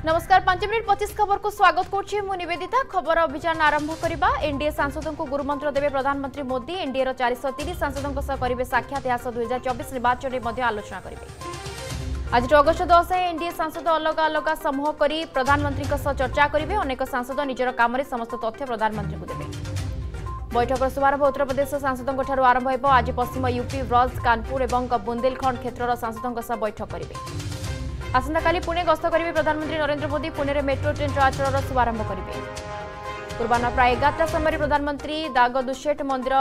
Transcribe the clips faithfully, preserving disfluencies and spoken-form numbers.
नमस्कार पांच मिनिट पच्चीस खबर को स्वागत करुच्ची मु निवेदिता। खबर अभियान आरंभ करबा। एनडीए सांसदों को गुरुमंत्र देवे प्रधानमंत्री मोदी। एनडीए रो चार सौ तीस सांसदों सह करेंगे साक्षात यास दुई हजार चौबीस निर्वाचन में आलोचना करेंगे। आज अगस्ट दस एनडीए सांसद अलग अलग समूह कर प्रधानमंत्री चर्चा करेंगे। अनेक सांसद निजर काम समस्त तथ्य प्रधानमंत्री को देवे। बैठक शुभारंभ उत्तर प्रदेश सांसदों आरंभ हो। आज पश्चिम यूपी ब्रज कानपुर और बुंदेलखंड क्षेत्र सांसदों सह बैठक करेंगे। आसंताकाली पुणे गस्त करेंगे प्रधानमंत्री नरेंद्र मोदी। पुणे में मेट्रो ट्रेन चलाचल शुभारंभ करेंगे। पूर्वाह्न प्राय एगारटा समय प्रधानमंत्री दागदुशेट मंदिर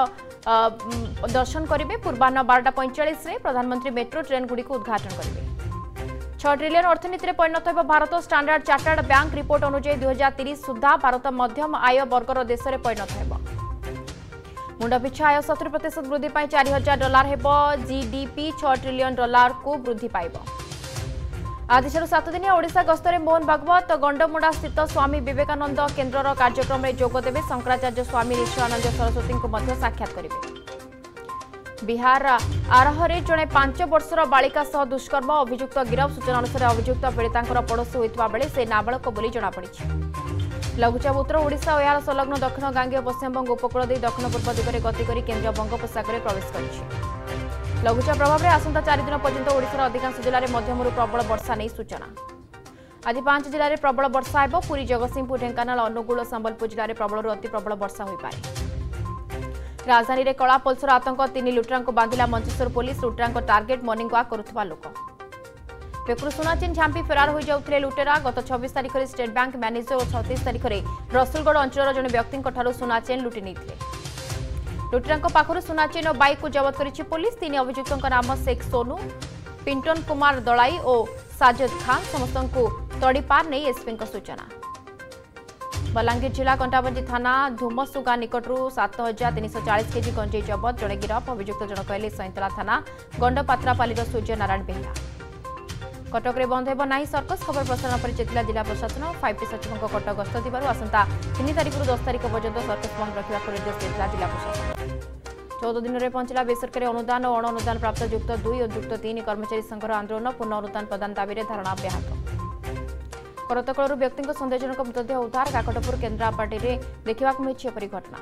दर्शन करेंगे। पूर्वाह्न बारटा पैंचाश प्रधानमंत्री मेट्रो ट्रेन गुड़ी उद्घाटन करेंगे। छह ट्रिलियन अर्थनीति में परिणत हो Bharat. Standard chartered bank report अनुसार दुई हजार तीस सुधा भारत मध्यम आय वर्गर देश में परिणत हो। मुंड पिछा आय सत्तर प्रतिशत वृद्धि चार हजार डॉलर हो। जीडीपी छह ट्रिलियन डॉलर को वृद्धि पाइब। आदेश सात दिनिया ओडिशा गस्तरे मोहन भागवत गंडमुंडा स्थित स्वामी विवेकानंद केन्द्र कार्यक्रम में जोगदेवे। शंकराचार्य स्वामी निश्चयानंद सरस्वती को मध्य साक्षात करेंगे। बिहार आरहरे जड़े पांच वर्षर बालिका सह दुष्कर्म अभियुक्त गिरफ। सूचना अनुसार अभियुक्त पीड़िता पड़ोशी होता बेले से नाबालक बोली जमापड़ी। लघुचाप उत्तर ओडिशा और यार संलग्न दक्षिण गांगेय पश्चिमबंग उपकूल दे दक्षिण पूर्व दिगरे गति कर केन्द्रीय बंगोपसागर प्रवेश कर। लघुचाप प्रभाव में आसंता चार दिन पर्यंत ओडिशार अधिकांश जिले में मध्यम प्रबल वर्षा नहीं सूचना। आज पांच जिले में प्रबल वर्षा हो। पुरी जगतसिंहपुर ढेंकानाल अनुगुल संबलपुर जिले में प्रबल अति प्रबल वर्षा हो पारे। राजधानी में कला पल्सर आतंक तीन लुटेरा को बांधिला मंचेश्वर पुलिस। लुटेरा टार्गेट मर्निंग वाक करुवा लोक। बेकरू सुना चेन झांपी फेरार हो जाउथिले लुटेरा। गत छब्बीस तारिख में स्टेट बैंक मैनेजर और छत्तीस तारिख में रसुलगढ़ अंचल जड़े व्यक्ति सुना चेन लुटि नहीं। लुटेरा पाखर सुना चेन और बाइक को जबत करिछि पुलिस। तीन अभियुक्तों नाम शेख सोनू, पिंटन कुमार दलाई और साजिद खान। समस्त को तड़ीपार नहीं एसपी सूचना। बलांगीर जिला कंटाबंजी थाना धुमसुगा निकटू सात हजार तीन सौ चालीस केजी गंजेई जबत। जड़े गिरफ। अभियुक्त जन कहले सैंतला थाना गंडपात्रापालीर सूर्य नारायण बेहरा। कटक में बंद हो ना सर्कस। खबर प्रसारण पर चेतिला जिला प्रशासन। फाइव टी सचिवों कटक गस्त थी आसंता तीन तारिख दस तारिख पर्यंत सर्कस बंद रखा निर्देश देता जिला प्रशासन। चौदह दिन में पहुंचला बेसरकारी अनुदान और अण अनुदान प्राप्त युक्त दुई और युक्त तीन कर्मचारी संघर आंदोलन। पूर्ण अनुदान प्रदान दाबी धारणा अब्याहत। करतकल व्यक्ति सन्देहजनक मृतदेह उद्धार। काकटपुर केन्द्रापाटी में देखा मिली एपरी घटना।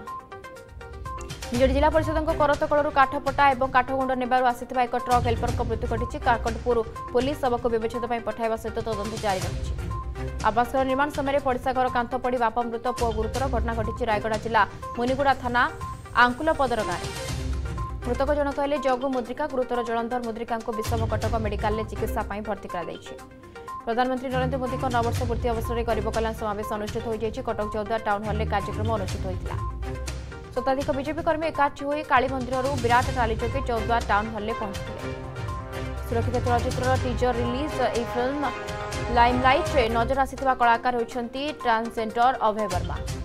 निज जिला परिषद करतकल काठपटा और काठगुंड नेबार आसिथिबा एक ट्रक हेल्पर मृत्यु घटी। काकटपुर पुलिस शव को व्यवच्छेद पठाइबा सहित तदंत जारी रखिछि। आवास घर निर्माण समय पड़िशा घर कांथ पड़ी बापा मृत पुओ गुरुतर। घटना घटी रायगढ़ जिला मुनिगुड़ा थाना आंकुलपदर गाँव। मृतक जन कहले जगु मुद्रिका। गुरुतर जलंधर मुद्रिका विषम कटक मेडिकल चिकित्सा भर्ती कर। प्रधानमंत्री नरेंद्र मोदी नववर्ष पूर्ति अवसर में गरीब कल्याण समावेश अनुष्ठित हो जाएगी। कटक चौद्वार टाउन हॉल में कार्यक्रम अनुष्ठित होता। शताधिक बीजेपी कर्मी एकाठी हो काली मंदिर विराट रैली जोगे चौद्वार टाउन हॉल में पहुंचते। सुरक्षित चलचित्र टीजर रिलीज। ए फिल्म लाइमलाइट नजर आसिथिबा कलाकार होइछंती ट्रांसजेंडर अभय वर्मा।